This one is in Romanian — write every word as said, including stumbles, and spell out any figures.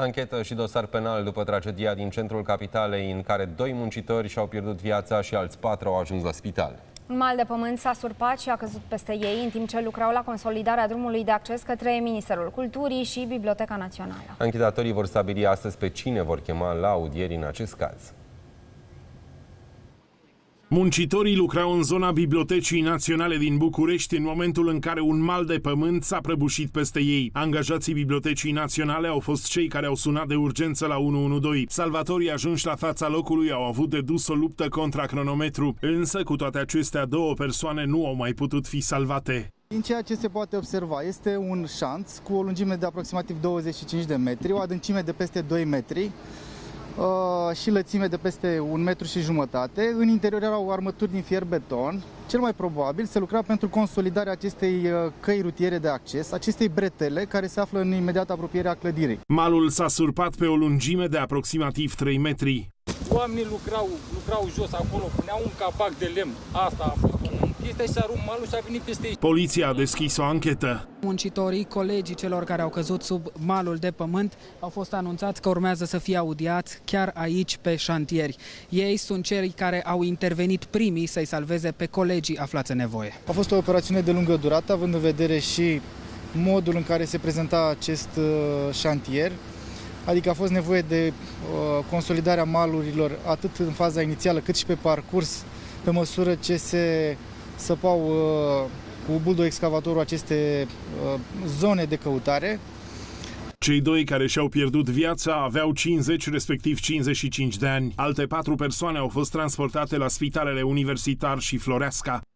Anchetă și dosar penal după tragedia din centrul capitalei, în care doi muncitori și-au pierdut viața și alți patru au ajuns la spital. Un mal de pământ s-a surpat și a căzut peste ei în timp ce lucrau la consolidarea drumului de acces către Ministerul Culturii și Biblioteca Națională. Anchetatorii vor stabili astăzi pe cine vor chema la audieri în acest caz. Muncitorii lucrau în zona Bibliotecii Naționale din București în momentul în care un mal de pământ s-a prăbușit peste ei. Angajații Bibliotecii Naționale au fost cei care au sunat de urgență la unu unu doi. Salvatorii ajunși la fața locului au avut de dus o luptă contra cronometru, însă cu toate acestea două persoane nu au mai putut fi salvate. Din ceea ce se poate observa, este un șanț cu o lungime de aproximativ douăzeci și cinci de metri, o adâncime de peste doi metri, Uh, și lățime de peste un metru și jumătate. În interior erau armături din fier beton. Cel mai probabil se lucra pentru consolidarea acestei uh, căi rutiere de acces, acestei bretele care se află în imediată apropiere a clădirii. Malul s-a surpat pe o lungime de aproximativ trei metri. Oamenii lucrau, lucrau jos acolo, puneau un capac de lemn. Asta a fost chestia și s-a rupt malul și a venit peste ei. Poliția a deschis o anchetă. Muncitorii, colegii celor care au căzut sub malul de pământ, au fost anunțați că urmează să fie audiați chiar aici pe șantieri. Ei sunt cei care au intervenit primii să-i salveze pe colegii aflați în nevoie. A fost o operațiune de lungă durată, având în vedere și modul în care se prezenta acest uh, șantier. Adică a fost nevoie de uh, consolidarea malurilor atât în faza inițială cât și pe parcurs, pe măsură ce se săpau uh, cu buldo-excavatorul aceste uh, zone de căutare. Cei doi care și-au pierdut viața aveau cincizeci, respectiv cincizeci și cinci de ani. Alte patru persoane au fost transportate la spitalele Universitar și Floreasca.